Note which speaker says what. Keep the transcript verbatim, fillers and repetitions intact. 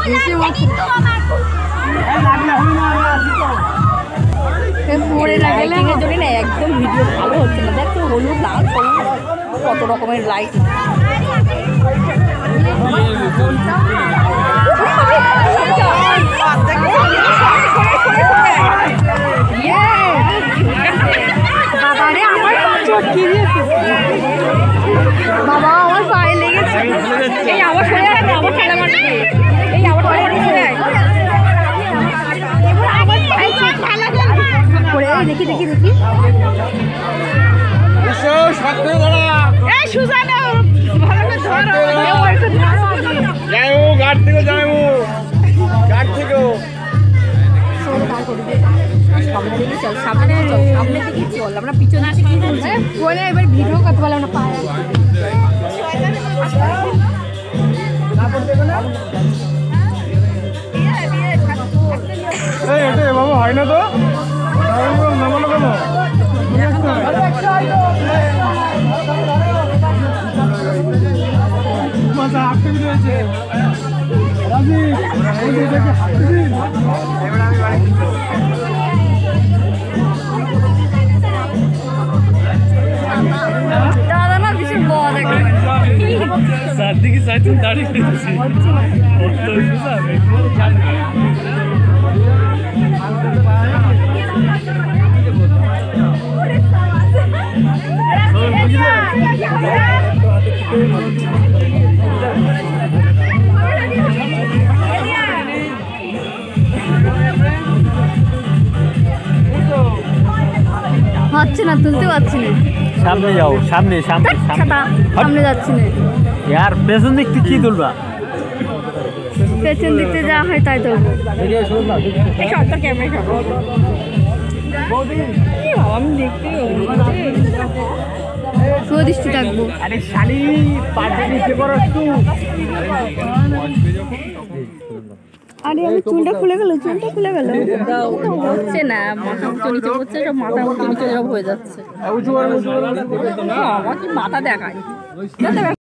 Speaker 1: জন্য না একদম ভিডিও ভালো হচ্ছে না। দেখো হলুদ লাল কত রকমের লাইট। বাবা আমার পায়ে লেগেছে। এই আবার সরে যাবে, আবার ঠেলা মারছে। এই আবার সরে যাবে। দেখি দেখি দেখি সামনে দিকে চল, সামনে চল, সামনে দিকে চল। আমরা পিছনে আসি কি বলছে বলে এবার ভিডিও করতে পারলাম না পায়ে।
Speaker 2: বাবা হয় না তো নামানো কেন? মাথা হাঁটতে দিয়েছে রাজি
Speaker 1: দাদা না ভীষণ বদ
Speaker 2: চারদিকে চাইতেন দাঁড়িয়ে ফেলেছি।
Speaker 1: হচ্ছে না, তুলতে পারছি না।
Speaker 2: সামনে যাও, সামনে সামনে
Speaker 1: সামনে যাচ্ছি না।
Speaker 2: यार পেছন দিক থেকে কি তুলবা?
Speaker 1: পেছন দিকতে যা হয় তাই তুলবো। আমি দেখতে সুদৃষ্টি থাকবো।
Speaker 2: আরে শালি পার্টি নিচে করো একটু।
Speaker 1: আরে আমি চুলটা খুলে গেল, চুলটা খুলে গেল। হচ্ছে না, মাথা উঁচু নিচে হচ্ছে, সব মাথা উঁচু নিচে সব হয়ে যাচ্ছে। আমার কি মাথা দেখায়?